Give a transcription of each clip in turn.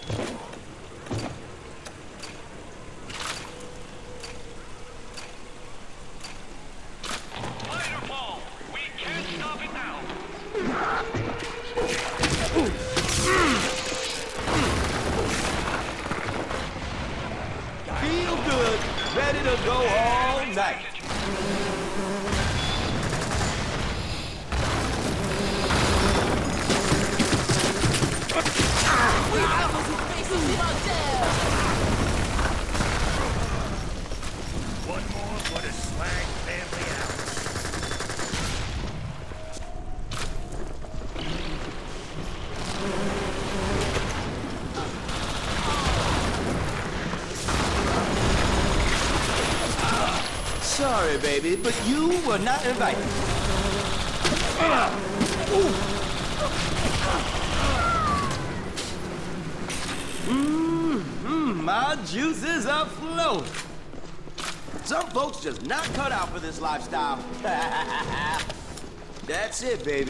Fireball! We can't stop it now! Feel good, ready to go all night. One more for the Slag family out. Sorry, baby, but you were not invited. My juices are flowing. Some folks just not cut out for this lifestyle. That's it, baby.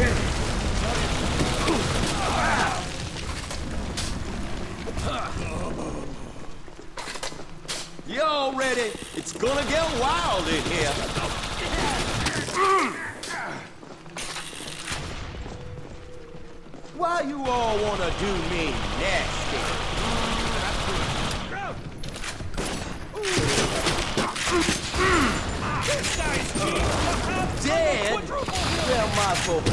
Y'all ready? It's gonna get wild in here. Why you all wanna do me nasty? Dead? Well, my fault.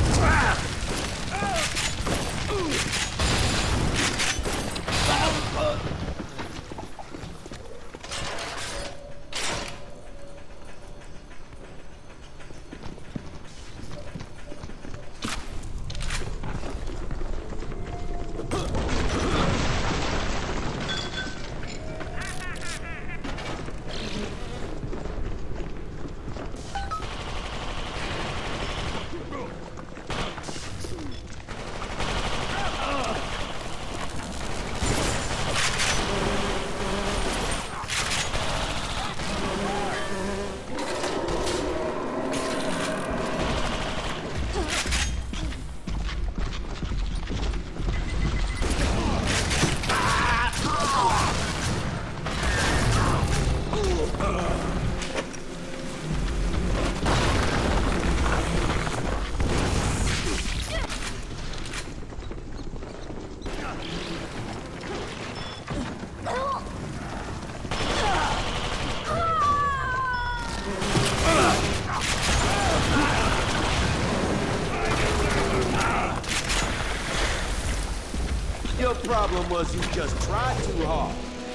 Your problem was you just tried too hard.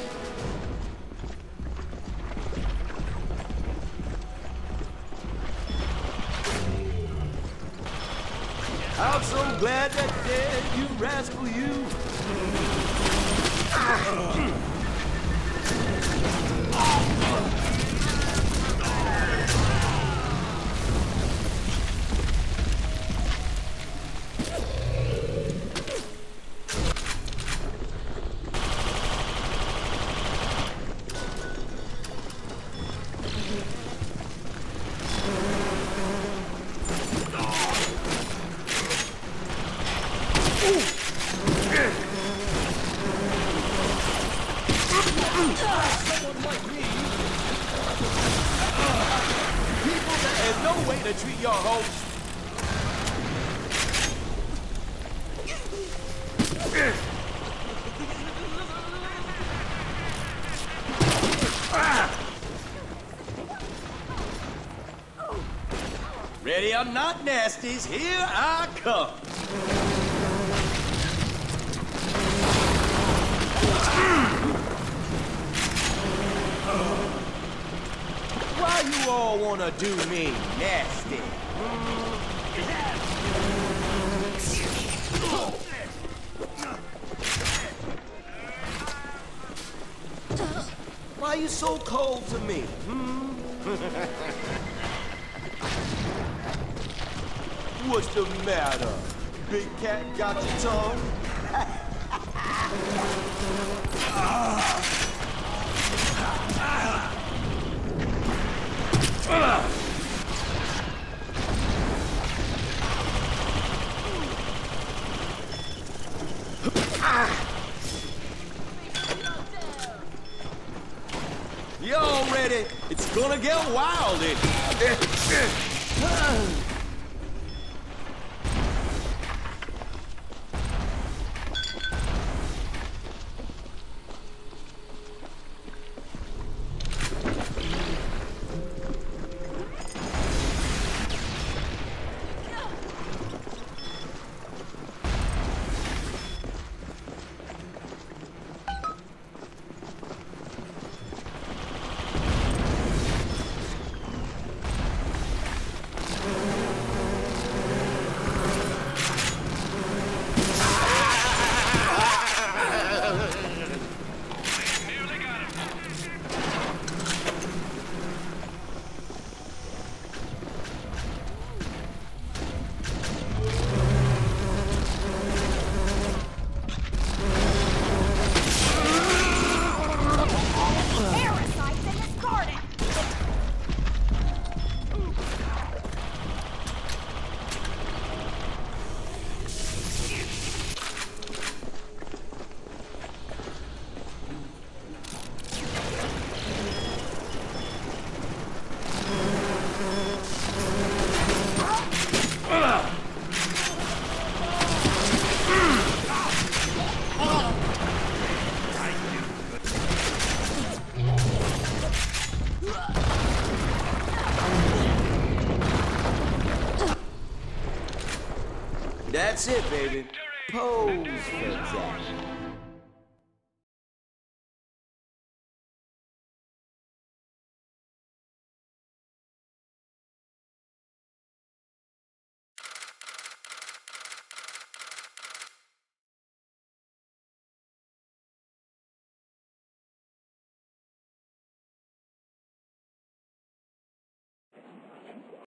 I'm so glad that dead, you rascal, you. There's no way to treat your host. Ready or not, nasties, here I come. Why you all wanna do me nasty? Why you so cold to me? What's the matter? Big cat got your tongue? Y'all ready? It's gonna get wild in here. Nearly got him. Parasites in this garden! That's it, baby. Pose for